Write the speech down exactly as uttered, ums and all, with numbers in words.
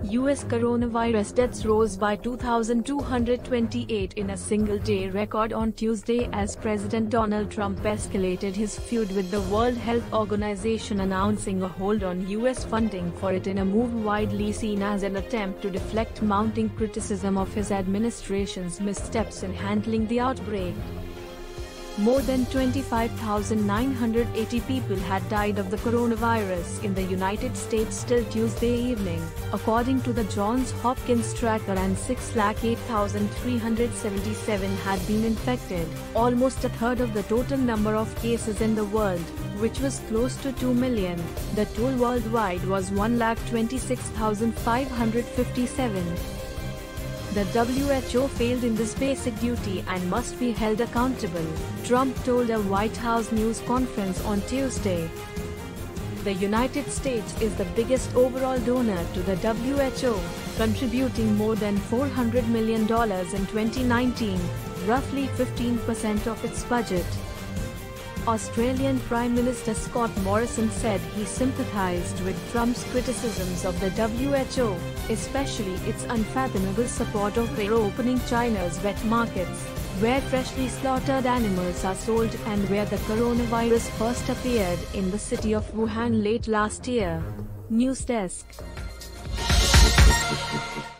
U S coronavirus deaths rose by two thousand two hundred twenty-eight in a single-day record on Tuesday as President Donald Trump escalated his feud with the World Health Organization, announcing a hold on U S funding for it in a move widely seen as an attempt to deflect mounting criticism of his administration's missteps in handling the outbreak. More than twenty-five thousand nine hundred eighty people had died of the coronavirus in the United States till Tuesday evening, according to the Johns Hopkins tracker, and six lakh eight thousand three hundred seventy-seven had been infected, almost a third of the total number of cases in the world, which was close to two million. The toll worldwide was one lakh twenty-six thousand five hundred fifty-seven. The W H O failed in this basic duty and must be held accountable, Trump told a White House news conference on Tuesday. The United States is the biggest overall donor to the W H O, contributing more than four hundred million dollars in twenty nineteen, roughly fifteen percent of its budget. Australian Prime Minister Scott Morrison said he sympathized with Trump's criticisms of the W H O, especially its unfathomable support of reopening China's wet markets, where freshly slaughtered animals are sold and where the coronavirus first appeared in the city of Wuhan late last year. News Desk.